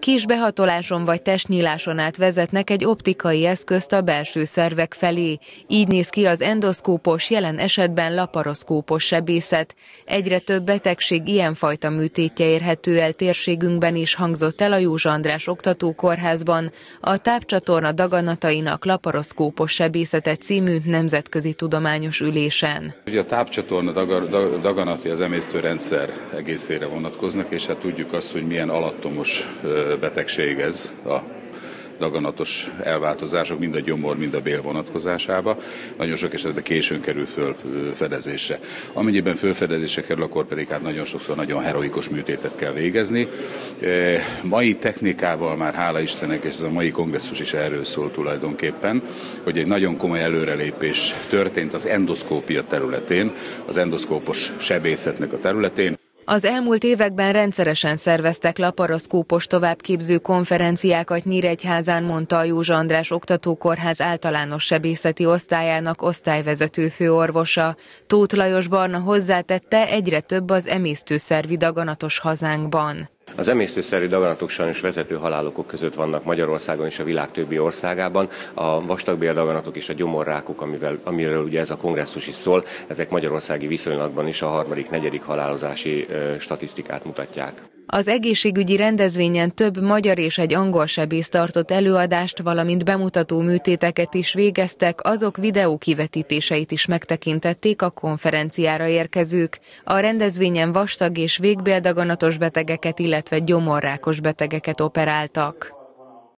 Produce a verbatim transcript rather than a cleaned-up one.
Kis behatoláson vagy testnyíláson át vezetnek egy optikai eszközt a belső szervek felé. Így néz ki az endoszkópos, jelen esetben laparoszkópos sebészet. Egyre több betegség ilyenfajta műtétje érhető el térségünkben is, hangzott el a Józsa András Oktatókórházban a Tápcsatorna daganatainak laparoszkópos sebészete című nemzetközi tudományos ülésen. Ugye a tápcsatorna daganatai az emésztőrendszer egészére vonatkoznak, és hát tudjuk azt, hogy milyen alattomos betegség ez, a daganatos elváltozások, mind a gyomor, mind a bél vonatkozásába. Nagyon sok esetben későn kerül föl fedezésre. Amennyiben fölfedezésre kerül, akkor pedig hát nagyon sokszor nagyon heroikus műtétet kell végezni. Mai technikával már hála Istennek, és ez a mai kongresszus is erről szól tulajdonképpen, hogy egy nagyon komoly előrelépés történt az endoszkópia területén, az endoszkópos sebészetnek a területén. Az elmúlt években rendszeresen szerveztek laparoszkópos továbbképző konferenciákat Nyíregyházán, mondta a Józsa András Oktatókórház általános sebészeti osztályának osztályvezető főorvosa. Tóth Lajos Barna hozzátette, egyre több az emésztőszervi daganatos hazánkban. Az emésztőszervi daganatok sajnos vezető halálokok között vannak Magyarországon és a világ többi országában. A vastagbéldaganatok és a gyomorrákok, amivel, amiről ugye ez a kongresszus is szól, ezek magyarországi viszonylatban is a harmadik, negyedik halálozási ö, statisztikát mutatják. Az egészségügyi rendezvényen több magyar és egy angol sebész tartott előadást, valamint bemutató műtéteket is végeztek, azok videó kivetítéseit is megtekintették a konferenciára érkezők. A rendezvényen vastag és végbéldaganatos betegeket, illetve gyomorrákos betegeket operáltak.